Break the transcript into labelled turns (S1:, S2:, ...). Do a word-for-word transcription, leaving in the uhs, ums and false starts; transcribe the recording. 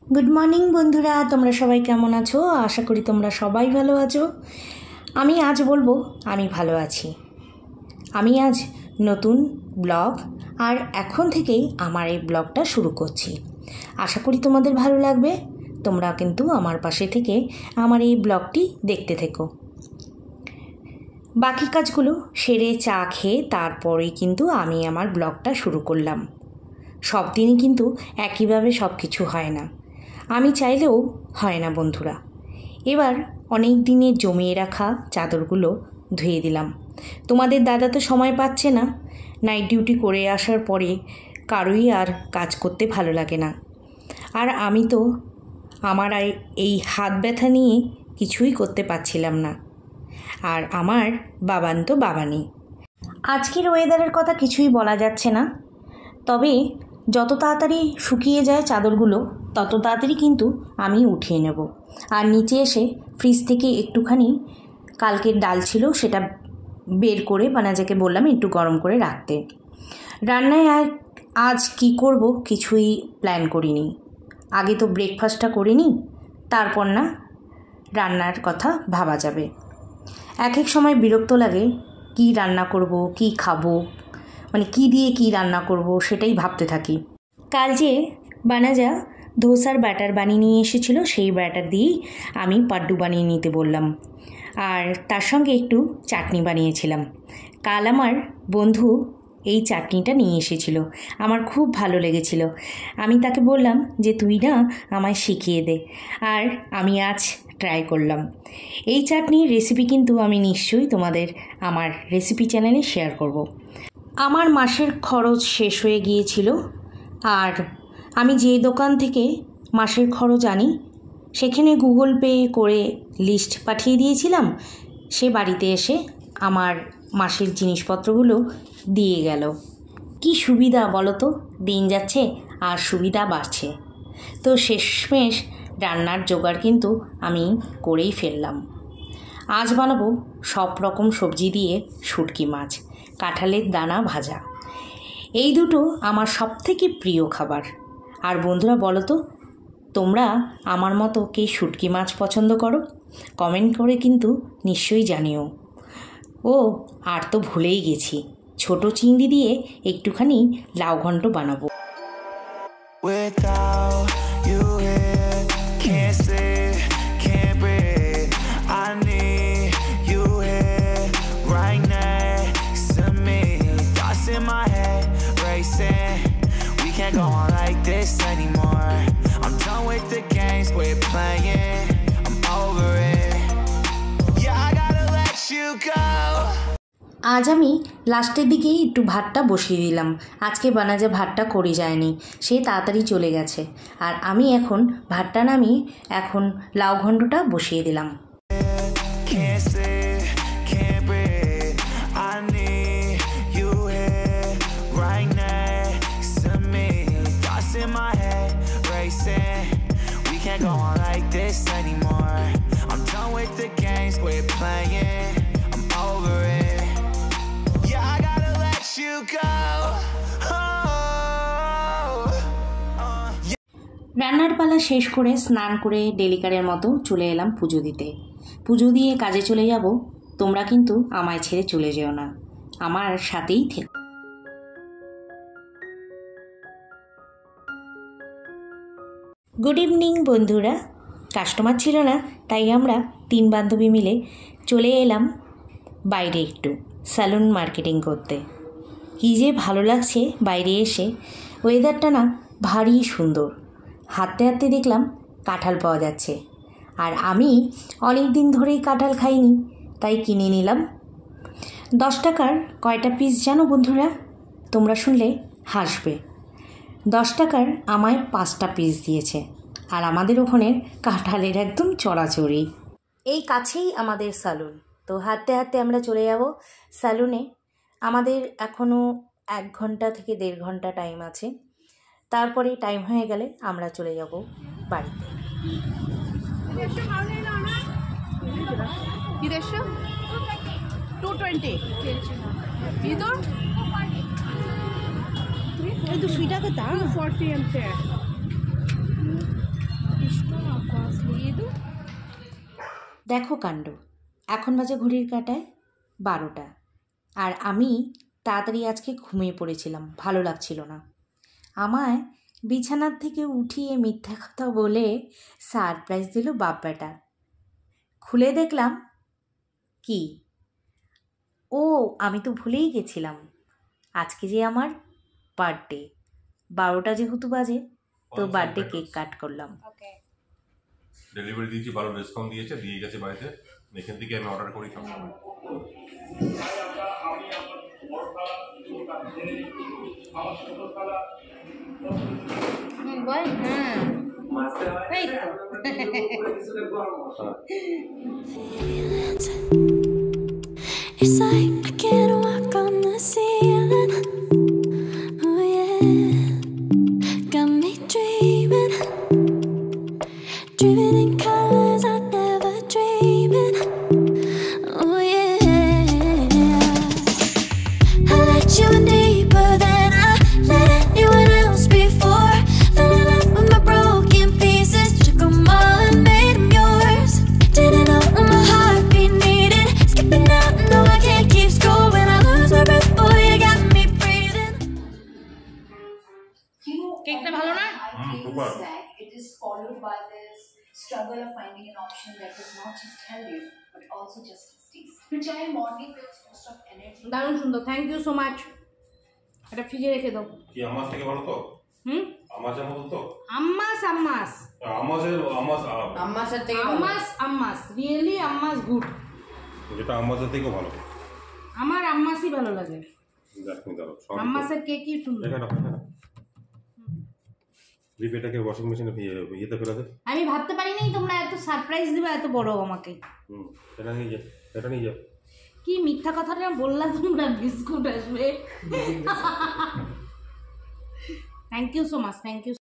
S1: Good morning बंधुरा तोमरा सबाई केमन आछो। आशा करी तोमरा सबाई भालो आछो। आमी आज बोलबो आमी भालो आछि। आमी आज नतून ब्लग और एखन थेकेई आमार एई ब्लगटा शुरू करछि। आशा करी तोमादेर भालो लागबे। तोमरा किन्तु आमार पाशे थेके आमार एई ब्लगटी देखते थेको। बाकी काजगुलो सेरे चा खेये तारपरेई किन्तु आमी आमार ब्लगटा शुरू करलाम। सब दिनই কিন্তু একইভাবে সব কিছু হয় না। আমি চাইলেও হয় না বন্ধুরা। এবার অনেক দিনের জমিয়ে রাখা চাদরগুলো ধুয়ে দিলাম। তোমাদের দাদা তো সময় পাচ্ছে না। নাইট ডিউটি করে আসার পরে কারোই আর কাজ করতে ভালো লাগে না। আর আমি তো আমার এই হাত ব্যথা নিয়ে কিছুই করতে পারছিলাম না। আর আমার বাবান তো বাবানি। আজকের ওয়েদারের কথা কিছুই বলা যাচ্ছে না। তবে যত তাড়াতাড়ি শুকিয়ে যায় চাদরগুলো তত তাড়াতাড়ি কিন্তু আমি উঠিয়ে নেব। আর নিচে এসে ফ্রিজ থেকে একটুখানি কালকের ডাল ছিল সেটা বের করে বানাজাকে বললাম একটু গরম করে রাখতে। রান্নায় আর আজ কি করব কিছুই প্ল্যান করিনি। আগে তো ব্রেকফাস্টটা করে নিই, তারপর না রান্নার কথা ভাবা যাবে। এক এক সময় বিরক্ত লাগে কি রান্না করব, কি খাবো, মানে কি দিয়ে কি রান্না করব সেটাই ভাবতে থাকি। কাল যে বানাজা ধোসার ব্যাটার বানিয়ে নিয়ে এসেছিল সেই ব্যাটার দিয়েই আমি পাড্ডু বানিয়ে নিতে বললাম। আর তার সঙ্গে একটু চাটনি বানিয়েছিলাম। কাল আমার বন্ধু এই চাটনিটা নিয়ে এসেছিল, আমার খুব ভালো লেগেছিল। আমি তাকে বললাম যে তুই না আমায় শিখিয়ে দে। আর আমি আজ ট্রাই করলাম। এই চাটনির রেসিপি কিন্তু আমি নিশ্চয়ই তোমাদের আমার রেসিপি চ্যানেলে শেয়ার করব। আমার মাসের খরচ শেষ হয়ে গিয়েছিল। আর আমি যে দোকান থেকে মাসের খরচ আনি সেখানে গুগল পে করে লিস্ট পাঠিয়ে দিয়েছিলাম। সে বাড়িতে এসে আমার মাসের জিনিসপত্রগুলো দিয়ে গেল। কি সুবিধা বলো তো, দিন যাচ্ছে আর সুবিধা বাড়ছে। তো শেষমেশ রান্নার জোগাড় কিন্তু আমি করেই ফেললাম। আজ বানাবো সব রকম সবজি দিয়ে শুটকি মাছ, কাঁঠালের দানা ভাজা। এই দুটো আমার সবথেকে প্রিয় খাবার। আর বন্ধুরা বলো তো তোমরা আমার মতো কে শুটকি মাছ পছন্দ করো? কমেন্ট করে কিন্তু নিশ্চয়ই জানিও। ও আর তো ভুলেই গেছি, ছোট চিংড়ি দিয়ে একটুখানি লাউ ঘন্ট বানাবো।
S2: We can't go on like this anymore. I'm done with the games we're playing. I'm over it. Yeah, I gotta let you go.
S1: আজ আমি লাস্টের দিকেই একটু ভাতটা বসিয়ে দিলাম। আজকে বানাজা ভাতটা করে যায়নি, সে তাড়াতাড়ি চলে গেছে। আর আমি এখন ভাতটা নামিয়ে এখন লাউ ঘন্টটা বসিয়ে দিলাম।
S2: We can't go on like this anymore. I'm done with the games we're playing. I'm over it. Yeah, I gotta let you go.
S1: রান্নার পালা শেষ করে স্নান করে ডেলিকারের মতো চলে এলাম পুজো দিতে। পুজো দিয়ে কাজে চলে যাব। তোমরা কিন্তু আমায় ছেড়ে চলে যেও না, আমার সাথেই থেকো। গুড ইভিনিং বন্ধুরা। কাস্টমার ছিল না, তাই আমরা তিন বান্ধবী মিলে চলে এলাম বাইরে একটু স্যালুন মার্কেটিং করতে। কী যে ভালো লাগছে বাইরে এসে, ওয়েদারটা না ভারী সুন্দর। হাঁটতে হাঁটতে দেখলাম কাঁঠাল পাওয়া যাচ্ছে। আর আমি অনেক দিন ধরেই কাঁঠাল খাইনি, তাই কিনে নিলাম। দশ টাকার কয়টা পিস জানো বন্ধুরা? তোমরা শুনলে হাসবে। দশ টাকার আমায় পাঁচটা পিস দিয়েছে। আর আমাদের ওখানে কাঁঠালের একদম চড়াচড়ি। এই কাছেই আমাদের স্যালুন। তো হাঁটতে হাঁটতে আমরা চলে যাব স্যালুনে। আমাদের এখনও এক ঘন্টা থেকে দেড় ঘন্টা টাইম আছে। তারপরে টাইম হয়ে গেলে আমরা চলে যাব বাড়িতে। দেখো কাণ্ড, এখন বাজে ঘড়ির কাঁটায় বারোটা, আর আমি তাড়াতাড়ি আজকে ঘুমিয়ে পড়েছিলাম, ভালো লাগছিল না। আমায় বিছানার থেকে উঠিয়ে মিথ্যা কথা বলে সারপ্রাইজ দিল বাপ বেটা। খুলে দেখলাম কি, ও আমি তো ভুলেই গেছিলাম, আজকে যে আমার বার্থডে। বারোটা যেহেতু বাজে, তো বার্থডে কেক কাট করলাম।
S3: ডেলিভারি দিয়েছি, ভালো ডিসকাউন্ট দিয়েছে, দিয়ে গেছে বাড়িতে। এখান থেকে আমি অর্ডার করি খাবো।
S4: It's like I can't walk on the ceiling. Oh yeah, got me dreaming, dreaming in colors I never dreamed. Oh yeah, I let you in deeper than I let anyone else before. Fell in love with my broken pieces, took them all and made them yours. Didn't know what my heartbeat needed, skipping out, no I can't keep score. When I lose my breath, boy, you got me breathing.
S1: কেকটা ভালো না?
S3: super.
S5: It is followed by this struggle of finding an option that does not just tell you, but also just taste. which I am morning with most of energy.
S1: দারুণ সুন্দর, thank you so much. এটা ফ্রিজে রেখে দাও।
S3: কি আমাজ থেকে ভালো তো?
S1: হুম,
S3: আমাজের মতো তো?
S1: আম্মাস আম্মাস
S3: আমাজের আমাজ
S6: আম্মাসের থেকে
S1: আম্মাস আম্মাস রিয়েলি আম্মাস গুড।
S3: যেটা আমাজের থেকেও ভালো।
S1: আমার আম্মাসই ভালো লাগে।
S3: দেখুন দাও,
S1: আম্মাসের কেকই সুন্দর।
S3: এখানে এখানে রিপেটাকে ওয়াশিং মেশিনে ইয়েতে ফেলে দে।
S1: আমি ভাবতে পারিনি তোমরা এত সারপ্রাইজ দিবে এত বড় আমাকে।
S3: হুম, এটা নিয়ে যা, এটা নিয়ে যা।
S1: কি মিথ্যা কথাটা বললা তোমরা, বিস্কুট আসবে। Thank you so much, thank you.